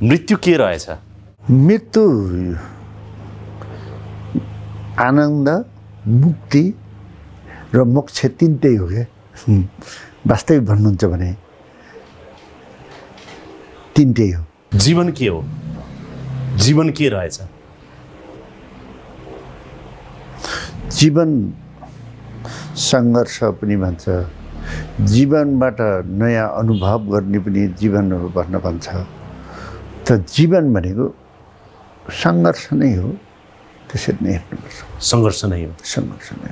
मृत्यु के रहेछ? मृत्यु आनन्द, मुक्ति र मोक्ष तिनटै हो क्या। वास्तविक भन्नुहुन्छ भने तिनटै हो। जीवन के हो? जीवन के रहेछ? जीवन सङ्घर्ष पनि भन्छ, जीवनबाट नयाँ अनुभव गर्ने पनि जीवन हो भन्न भन्छ। त जीवन भनेको सङ्घर्ष नै हो, त्यसरी नै हेर्नुपर्छ। सङ्घर्ष नै हो। सङ्घर्ष नै।